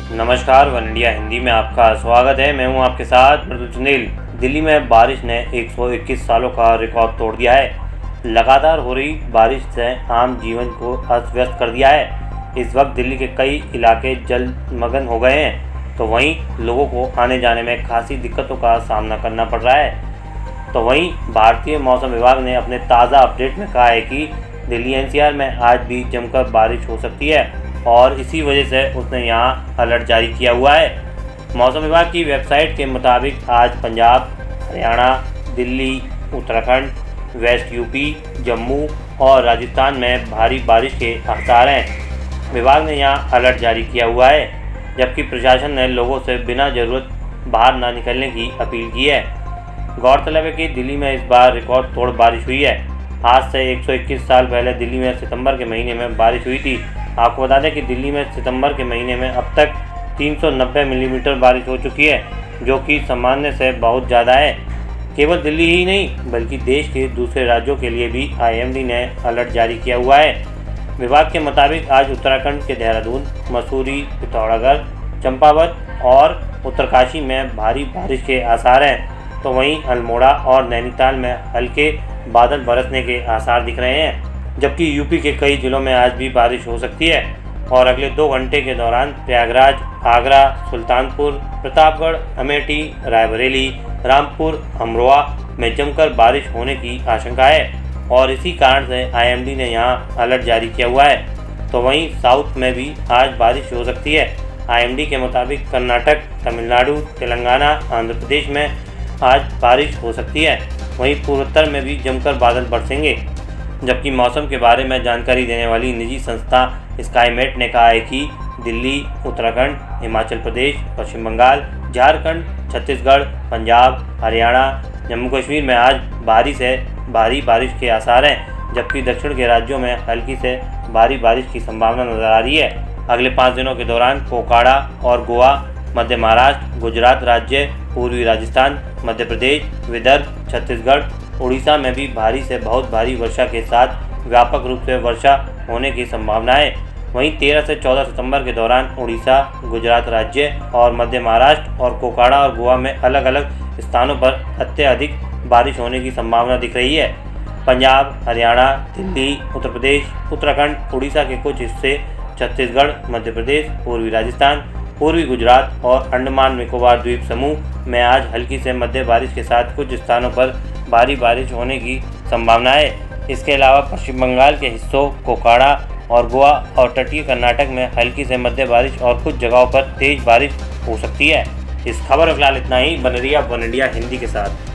नमस्कार, one India Hindi में आपका स्वागत है। मैं हूं आपके साथ मृदुल सुनील। दिल्ली में बारिश ने 121 सालों का रिकॉर्ड तोड़ दिया है। लगातार हो रही बारिश से आम जीवन को अस्त व्यस्त कर दिया है। इस वक्त दिल्ली के कई इलाके जलमग्न हो गए हैं, तो वहीं लोगों को आने जाने में खासी दिक्कतों का सामना करना पड़ रहा है। तो वहीं भारतीय मौसम विभाग ने अपने ताज़ा अपडेट में कहा है कि दिल्ली एनसीआर में आज भी जमकर बारिश हो सकती है और इसी वजह से उसने यहां अलर्ट जारी किया हुआ है। मौसम विभाग की वेबसाइट के मुताबिक आज पंजाब, हरियाणा, दिल्ली, उत्तराखंड, वेस्ट यूपी, जम्मू और राजस्थान में भारी बारिश के आसार हैं। विभाग ने यहां अलर्ट जारी किया हुआ है, जबकि प्रशासन ने लोगों से बिना ज़रूरत बाहर ना निकलने की अपील की है। गौरतलब है कि दिल्ली में इस बार रिकॉर्ड तोड़ बारिश हुई है। आज से 121 साल पहले दिल्ली में सितंबर के महीने में बारिश हुई थी। आपको बता दें कि दिल्ली में सितंबर के महीने में अब तक 390 मिलीमीटर बारिश हो चुकी है, जो कि सामान्य से बहुत ज़्यादा है। केवल दिल्ली ही नहीं बल्कि देश के दूसरे राज्यों के लिए भी आईएमडी ने अलर्ट जारी किया हुआ है। विभाग के मुताबिक आज उत्तराखंड के देहरादून, मसूरी, पिथौरागढ़, चंपावत और उत्तरकाशी में भारी बारिश के आसार हैं, तो वहीं अल्मोड़ा और नैनीताल में हल्के बादल बरसने के आसार दिख रहे हैं। जबकि यूपी के कई जिलों में आज भी बारिश हो सकती है और अगले 2 घंटे के दौरान प्रयागराज, आगरा, सुल्तानपुर, प्रतापगढ़, अमेठी, रायबरेली, रामपुर, अमरोहा में जमकर बारिश होने की आशंका है और इसी कारण से आईएमडी ने यहां अलर्ट जारी किया हुआ है। तो वहीं साउथ में भी आज बारिश हो सकती है। आईएमडी के मुताबिक कर्नाटक, तमिलनाडु, तेलंगाना, आंध्र प्रदेश में आज बारिश हो सकती है। वहीं पूर्वोत्तर में भी जमकर बादल बरसेंगे। जबकि मौसम के बारे में जानकारी देने वाली निजी संस्था स्काईमेट ने कहा है कि दिल्ली, उत्तराखंड, हिमाचल प्रदेश, पश्चिम बंगाल, झारखंड, छत्तीसगढ़, पंजाब, हरियाणा, जम्मू कश्मीर में आज भारी से भारी बारिश के आसार हैं, जबकि दक्षिण के राज्यों में हल्की से भारी बारिश की संभावना नजर आ रही है। अगले 5 दिनों के दौरान कोकाड़ा और गोवा, मध्य महाराष्ट्र, गुजरात राज्य, पूर्वी राजस्थान, मध्य प्रदेश, विदर्भ, छत्तीसगढ़, उड़ीसा में भी भारी से बहुत भारी वर्षा के साथ व्यापक रूप से वर्षा होने की संभावना है। वहीं 13 से 14 सितंबर के दौरान उड़ीसा, गुजरात राज्य और मध्य महाराष्ट्र और कोकाड़ा और गोवा में अलग अलग स्थानों पर अत्यधिक बारिश होने की संभावना दिख रही है। पंजाब, हरियाणा, दिल्ली, उत्तर प्रदेश, उत्तराखंड, उड़ीसा के कुछ हिस्से, छत्तीसगढ़, मध्य प्रदेश, पूर्वी राजस्थान, पूर्वी गुजरात और अंडमान निकोबार द्वीप समूह में आज हल्की से मध्य बारिश के साथ कुछ स्थानों पर भारी बारिश होने की संभावना है। इसके अलावा पश्चिम बंगाल के हिस्सों, कोकाड़ा और गोवा और तटीय कर्नाटक में हल्की से मध्य बारिश और कुछ जगहों पर तेज बारिश हो सकती है। इस खबर में फिलहाल इतना ही। बने रहिए वन इंडिया हिंदी के साथ।